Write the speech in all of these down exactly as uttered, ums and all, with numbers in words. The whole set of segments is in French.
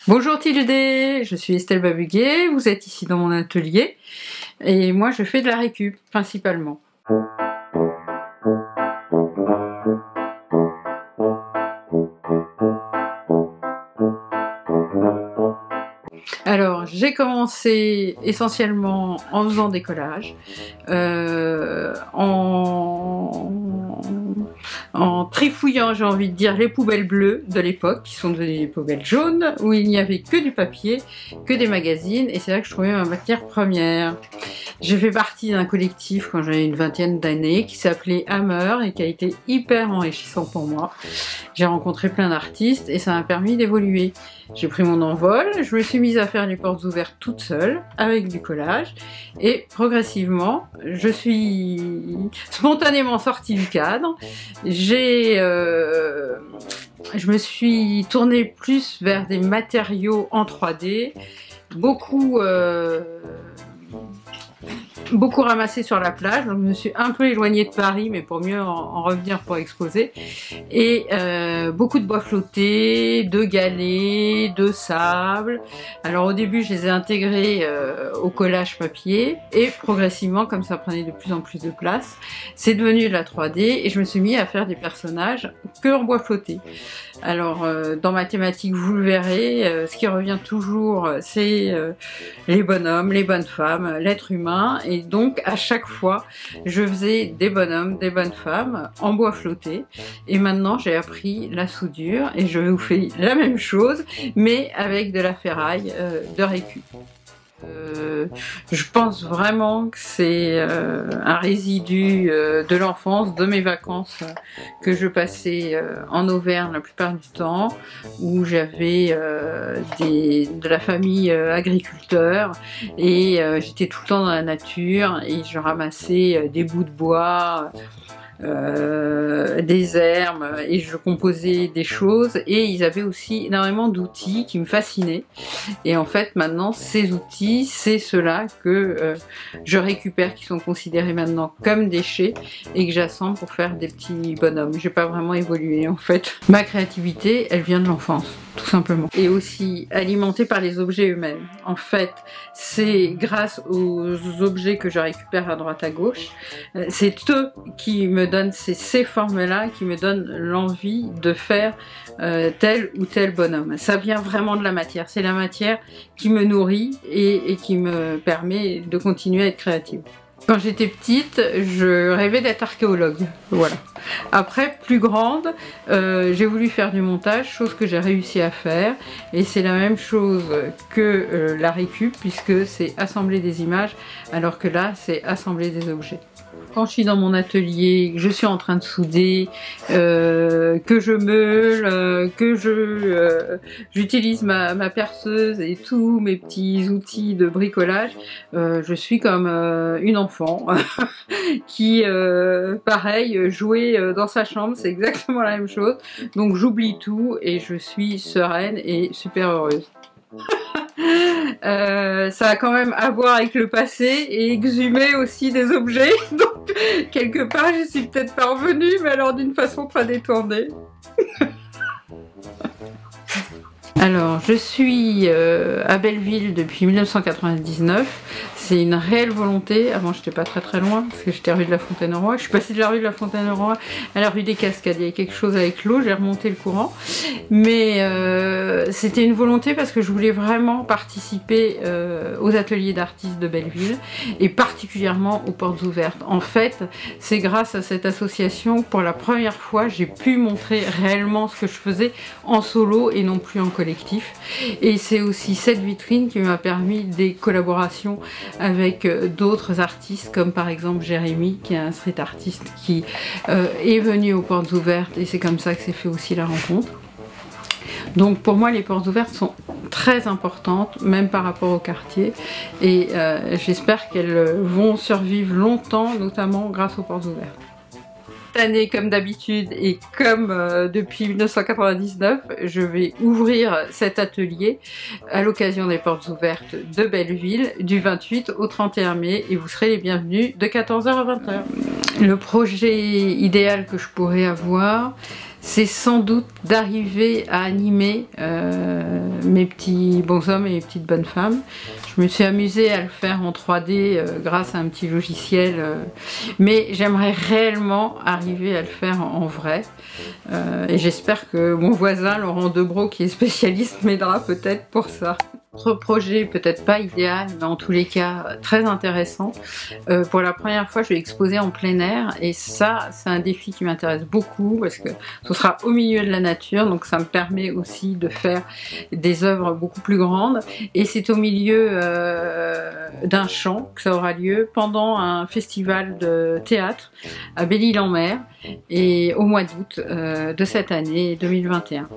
Bonjour Tildé, je suis Estelle Babuguet, vous êtes ici dans mon atelier et moi je fais de la récup principalement. Alors j'ai commencé essentiellement en faisant des collages, euh, en... en trifouillant, j'ai envie de dire, les poubelles bleues de l'époque, qui sont devenues des poubelles jaunes, où il n'y avait que du papier, que des magazines, et c'est là que je trouvais ma matière première. J'ai fait partie d'un collectif quand j'avais une vingtaine d'années, qui s'appelait Hammer, et qui a été hyper enrichissant pour moi. J'ai rencontré plein d'artistes, et ça m'a permis d'évoluer. J'ai pris mon envol, je me suis mise à faire les portes ouvertes toute seule, avec du collage, et progressivement, je suis spontanément sortie du cadre. J'ai, euh, je me suis tournée plus vers des matériaux en trois D, beaucoup, euh, beaucoup ramassé sur la plage, donc je me suis un peu éloignée de Paris, mais pour mieux en, en revenir pour exposer, et euh, beaucoup de bois flotté, de galets, de sable. Alors au début je les ai intégrés euh, au collage papier, et progressivement, comme ça prenait de plus en plus de place, c'est devenu de la trois D, et je me suis mis à faire des personnages que en bois flotté. Alors euh, dans ma thématique, vous le verrez, euh, ce qui revient toujours, c'est euh, les bonhommes, les bonnes femmes, l'être humain, et donc à chaque fois je faisais des bonhommes, des bonnes femmes en bois flotté, et maintenant j'ai appris la soudure et je vous fais la même chose mais avec de la ferraille euh, de récup. Euh, je pense vraiment que c'est euh, un résidu euh, de l'enfance, de mes vacances euh, que je passais euh, en Auvergne la plupart du temps, où j'avais euh, des, de la famille euh, agriculteur, et euh, j'étais tout le temps dans la nature et je ramassais euh, des bouts de bois, Euh, des herbes, et je composais des choses, et ils avaient aussi énormément d'outils qui me fascinaient, et en fait maintenant ces outils, c'est ceux-là que euh, je récupère, qui sont considérés maintenant comme déchets, et que j'assemble pour faire des petits bonhommes. J'ai pas vraiment évolué en fait. Ma créativité, elle vient de l'enfance, tout simplement, et aussi alimentée par les objets eux-mêmes. En fait, c'est grâce aux objets que je récupère à droite à gauche, c'est eux qui me donnent ces, ces formes-là, qui me donnent l'envie de faire euh, tel ou tel bonhomme. Ça vient vraiment de la matière, c'est la matière qui me nourrit et, et qui me permet de continuer à être créative. Quand j'étais petite, je rêvais d'être archéologue, voilà. Après, plus grande, euh, j'ai voulu faire du montage, chose que j'ai réussi à faire, et c'est la même chose que euh, la récup, puisque c'est assembler des images, alors que là, c'est assembler des objets. Quand je suis dans mon atelier, que je suis en train de souder, euh, que je meule, euh, que je euh, j'utilise ma, ma perceuse et tous mes petits outils de bricolage, euh, je suis comme euh, une enfant qui, euh, pareil, jouait dans sa chambre, c'est exactement la même chose. Donc j'oublie tout et je suis sereine et super heureuse. Euh, ça a quand même à voir avec le passé et exhumer aussi des objets, donc quelque part j'y suis peut-être parvenue, mais alors d'une façon très détournée. Alors, je suis euh, à Belleville depuis mille neuf cent quatre-vingt-dix-neuf. C'est une réelle volonté. Avant, j'étais pas très très loin parce que j'étais rue de la Fontaine-au-Roi. Je suis passée de la rue de la Fontaine-au-Roi à la rue des Cascades. Il y avait quelque chose avec l'eau, j'ai remonté le courant. Mais euh, c'était une volonté parce que je voulais vraiment participer euh, aux ateliers d'artistes de Belleville et particulièrement aux portes ouvertes. En fait, c'est grâce à cette association, pour la première fois, j'ai pu montrer réellement ce que je faisais en solo et non plus en collectif. Et c'est aussi cette vitrine qui m'a permis des collaborations avec d'autres artistes, comme par exemple Jérémy, qui est un street artiste qui euh, est venu aux portes ouvertes, et c'est comme ça que s'est fait aussi la rencontre. Donc pour moi, les portes ouvertes sont très importantes, même par rapport au quartier, et euh, j'espère qu'elles vont survivre longtemps, notamment grâce aux portes ouvertes. Cette année, comme d'habitude, et comme euh, depuis mille neuf cent quatre-vingt-dix-neuf, je vais ouvrir cet atelier à l'occasion des portes ouvertes de Belleville du vingt-huit au trente et un mai, et vous serez les bienvenus de quatorze heures à vingt heures. Le projet idéal que je pourrais avoir, c'est sans doute d'arriver à animer euh, mes petits bonshommes et mes petites bonnes femmes. Je me suis amusée à le faire en trois D euh, grâce à un petit logiciel, euh, mais j'aimerais réellement arriver à le faire en, en vrai. Euh, et j'espère que mon voisin Laurent Debro, qui est spécialiste, m'aidera peut-être pour ça. Autre projet peut-être pas idéal, mais en tous les cas très intéressant. Euh, pour la première fois, je vais exposer en plein air et ça, c'est un défi qui m'intéresse beaucoup parce que ce sera au milieu de la nature, donc ça me permet aussi de faire des œuvres beaucoup plus grandes. Et c'est au milieu euh, d'un champ que ça aura lieu pendant un festival de théâtre à Belle-Île-en-Mer et au mois d'août euh, de cette année deux mille vingt et un.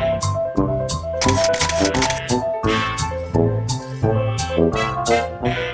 Thank you.